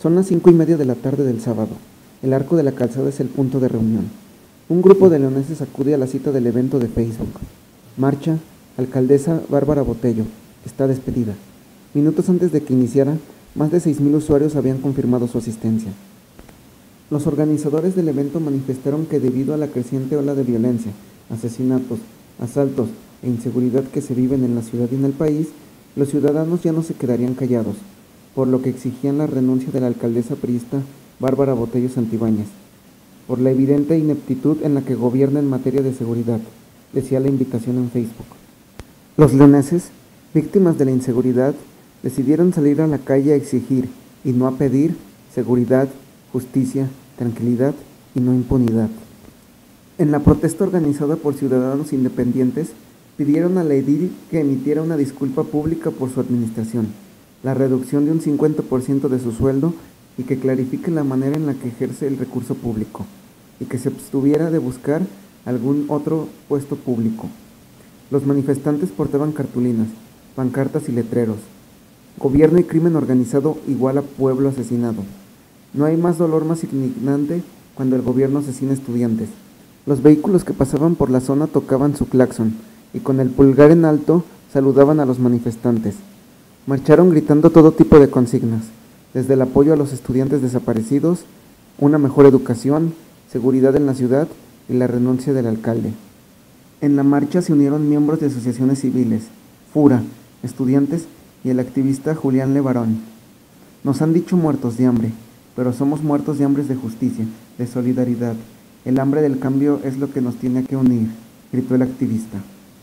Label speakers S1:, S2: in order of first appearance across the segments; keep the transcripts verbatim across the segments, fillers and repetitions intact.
S1: Son las cinco y media de la tarde del sábado. El Arco de la Calzada es el punto de reunión. Un grupo de leoneses acude a la cita del evento de Facebook. Marcha, alcaldesa Bárbara Botello, está despedida. Minutos antes de que iniciara, más de seis mil usuarios habían confirmado su asistencia. Los organizadores del evento manifestaron que debido a la creciente ola de violencia, asesinatos, asaltos e inseguridad que se viven en la ciudad y en el país, los ciudadanos ya no se quedarían callados, por lo que exigían la renuncia de la alcaldesa priista Bárbara Botello Santibáñez, por la evidente ineptitud en la que gobierna en materia de seguridad, decía la invitación en Facebook. Los leoneses, víctimas de la inseguridad, decidieron salir a la calle a exigir, y no a pedir, seguridad, justicia, tranquilidad y no impunidad. En la protesta organizada por ciudadanos independientes, pidieron a la edil que emitiera una disculpa pública por su administración, la reducción de un cincuenta por ciento de su sueldo y que clarifique la manera en la que ejerce el recurso público, y que se abstuviera de buscar algún otro puesto público. Los manifestantes portaban cartulinas, pancartas y letreros. Gobierno y crimen organizado igual a pueblo asesinado. No hay más dolor más indignante cuando el gobierno asesina estudiantes. Los vehículos que pasaban por la zona tocaban su claxon y con el pulgar en alto saludaban a los manifestantes. Marcharon gritando todo tipo de consignas, desde el apoyo a los estudiantes desaparecidos, una mejor educación, seguridad en la ciudad y la renuncia del alcalde. En la marcha se unieron miembros de asociaciones civiles, FURA, estudiantes y el activista Julián Levarón. Nos han dicho muertos de hambre, pero somos muertos de hambre de justicia, de solidaridad. El hambre del cambio es lo que nos tiene que unir, gritó el activista.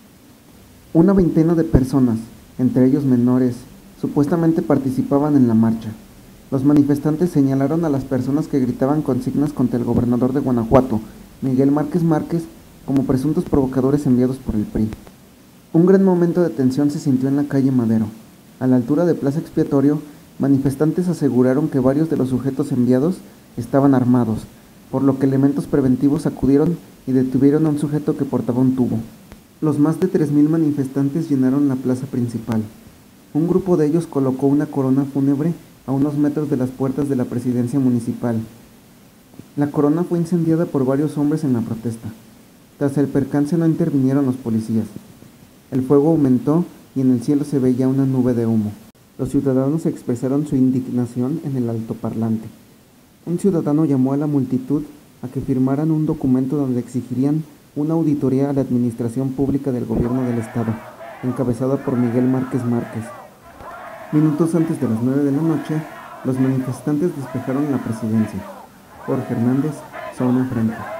S1: Una veintena de personas, entre ellos menores, supuestamente participaban en la marcha. Los manifestantes señalaron a las personas que gritaban consignas contra el gobernador de Guanajuato, Miguel Márquez Márquez, como presuntos provocadores enviados por el P R I. Un gran momento de tensión se sintió en la calle Madero. A la altura de Plaza Expiatorio, manifestantes aseguraron que varios de los sujetos enviados estaban armados, por lo que elementos preventivos acudieron y detuvieron a un sujeto que portaba un tubo. Los más de tres mil manifestantes llenaron la plaza principal. Un grupo de ellos colocó una corona fúnebre a unos metros de las puertas de la presidencia municipal. La corona fue incendiada por varios hombres en la protesta. Tras el percance no intervinieron los policías. El fuego aumentó y en el cielo se veía una nube de humo. Los ciudadanos expresaron su indignación en el altoparlante. Un ciudadano llamó a la multitud a que firmaran un documento donde exigirían una auditoría a la administración pública del gobierno del estado, encabezada por Miguel Márquez Márquez. Minutos antes de las nueve de la noche, los manifestantes despejaron la presidencia. Jorge Hernández, zona enfrente.